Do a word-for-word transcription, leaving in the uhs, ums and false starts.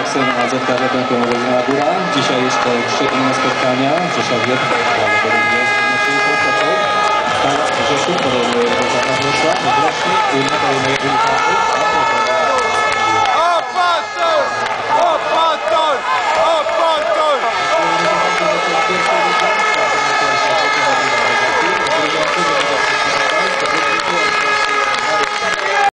Syn A Z K Retenką Góra. Dzisiaj jeszcze trzy inne spotkania w Rzeszowie. Prawdopodobnie Maciej Postoczek. Stara Rzeszów podejmuje Wrocław, Wrocław, Wrocław i podejmuje Wilka.